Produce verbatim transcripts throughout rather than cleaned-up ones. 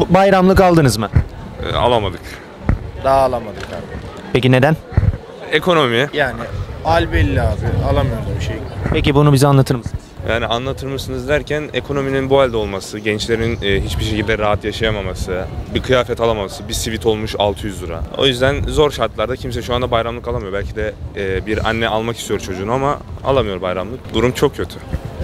Bu bayramlık aldınız mı? E, alamadık. Daha alamadık abi. Peki neden? Ekonomi. Yani al belli abi. Alamıyoruz bir şey. Peki bunu bize anlatır mısınız? Yani anlatır mısınız derken ekonominin bu halde olması, gençlerin e, hiçbir şekilde rahat yaşayamaması, bir kıyafet alamaması, bir sivit olmuş altı yüz lira. O yüzden zor şartlarda kimse şu anda bayramlık alamıyor. Belki de e, bir anne almak istiyor çocuğunu ama alamıyor bayramlık. Durum çok kötü.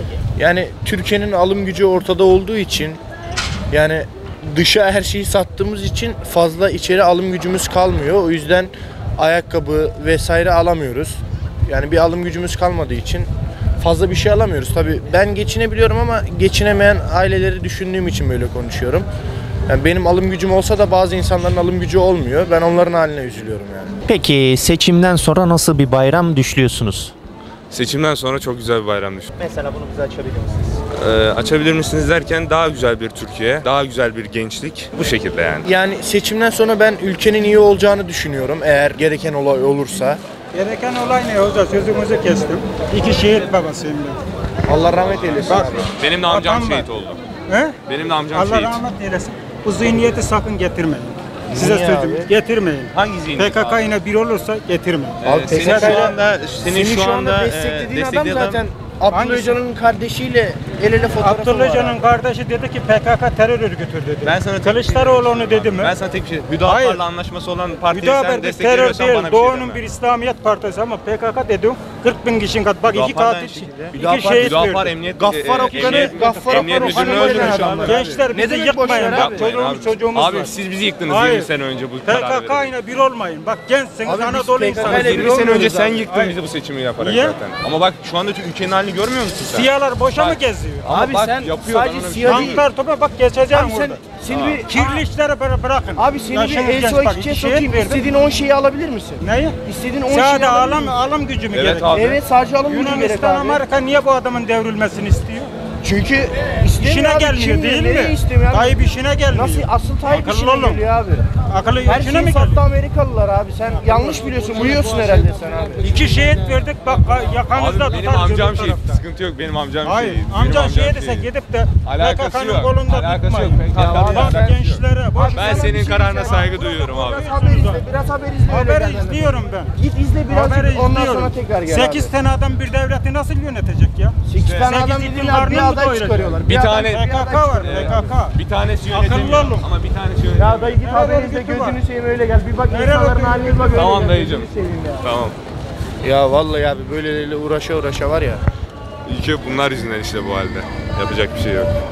Yani Türkiye'nin alım gücü ortada olduğu için, yani dışa her şeyi sattığımız için fazla içeri alım gücümüz kalmıyor. O yüzden ayakkabı vesaire alamıyoruz. Yani bir alım gücümüz kalmadığı için fazla bir şey alamıyoruz. Tabii ben geçinebiliyorum ama geçinemeyen aileleri düşündüğüm için böyle konuşuyorum. Yani benim alım gücüm olsa da bazı insanların alım gücü olmuyor. Ben onların haline üzülüyorum yani. Peki seçimden sonra nasıl bir bayram düşlüyorsunuz? Seçimden sonra çok güzel bir bayram düşün. Mesela bunu bize açabilir misiniz? E, açabilir misiniz derken daha güzel bir Türkiye, daha güzel bir gençlik. Bu şekilde yani. Yani seçimden sonra ben ülkenin iyi olacağını düşünüyorum eğer gereken olay olursa. Gereken olay ne hoca? Sözümüzü kestim. İki şehit babasıyım ben. Allah rahmet eylesin Bak, abi. Benim de amcam Vatan şehit var. oldu. He? Benim de amcam Allah şehit. rahmet eylesin. Bu zihniyeti sakın getirmeyin. Size Niye sözüm abi? getirmeyin. Hangi zihniyet P K K abi? ile bir olursa getirmeyin. Abi Ee, senin P K K 'yla şu anda senin Senin şu anda e, desteklediğin adam desteklediğin zaten Abdullah Hangisi? Öcalan'ın kardeşiyle el ele fotoğrafı Abdullah var. Öcalan'ın kardeşi dedi ki P K K terör örgütüdür dedi. Ben sana tek Kılıçdaroğlu onu dedi mi? Ben sana tek bir şey. Hayır. Hüdapar'la anlaşması olan partiyi sen Müdahale terör destekliyorsan değil, bana bir şey Doğu'nun deme. bir İslamiyet partisi ama P K K dedim kırk bin kişinin kat. Bak iki Hüdapar da aynı katil, şekilde. iki Hüdapar- şehit Hüdapar verdi. emniyet Gaffar e, Okkan'ı- emniyet- Gaffar emniyet Okkan'ı müdürünü öldüren öldürmüş şu adamlar. anda. Gençler Ne bizi demek yıkmayın boşver bak abi? çoluğumuz çocuğumuz Abi var. siz bizi yıktınız Hayır. yirmi sene önce bu P K kararı K vererek. ile bir olmayın. Bak gençsiniz, Abi biz Anadolu P K K insanı. ile bir yirmi sene önce olmuyoruz sen abi. yıktın Hayır. bizi bu seçimi yaparak Niye? zaten. Ama bak şu anda ülkenin halini görmüyor musun sen? Siyalar boşa mı Bak. geziyor? Abi bak, sen yapıyor, sadece ben ona bir siyah şey değil. Tanklar topa bak geçeceğim Abi sen orada. seni bir Kirli işleri bıra- bırakın. Abi seni bir Yaşınız genç, Elso bak, ikiye iki şehit sokayım. verdim. İstediğin on şeyi alabilir misin? Neyi? İstediğin on şeyi Sadece alabilir alım, misin? alım gücü mü Evet gerek? abi. Evet, sadece alım gücü gerek Yunanistan, abi. Amerika niye bu adamın devrilmesini istiyor? Çünkü istemiyor İşine abi. gelmiyor Kim değil nereye mi? istemiyor abi? Tayyip işine gelmiyor. Nasıl asıl Tayyip Akıllı işine olun. geliyor abi. Akıllı Her işine şeyi mi sattı geliyor? Amerikalılar abi. Sen yanlış biliyorsun. Uyuyorsun herhalde sen abi. İki şehit verdik bak yakanızda Abi benim tutarız amcam öbür şehit. tarafta. Sıkıntı yok benim amcam Hayır, şehit. Benim amcan amcam şehit ise şehit. gidip de Alakası P K K'nın yok. kolunda Alakası yok. tutmayın. P K K'da Bak alakası yok. gençlere boş Ben ver. senin kararına saygı duyuyorum abi. Biraz haber izle. Biraz haber izle. öyle Haberi gel. izliyorum ben. Git izle biraz. Haberi Ondan izliyorum. sonra tekrar gel Sekiz abi. tane adam bir devleti nasıl yönetecek ya? Sekiz tane Sekiz adam itin dediğin karnını bir mı aday doyuracak? çıkarıyorlar. Bir aday- tane- bir P K aday K var çıkarıyorlar. P K K. Bir tanesi Akıllı yönetemiyor olun. ama bir tanesi yönetemiyor. Ya dayı git Nerede haber izle. örgütü var? Gözünü seveyim öyle gel. Bir bak Nerede insanların örgütü haline var? bak. öyle Tamam gel, dayıcım. gözünü seveyim ya. Tamam. Ya vallahi abi böyle uğraşa uğraşa var ya. Ülke bunlar yüzünden işte bu halde. Yapacak bir şey yok.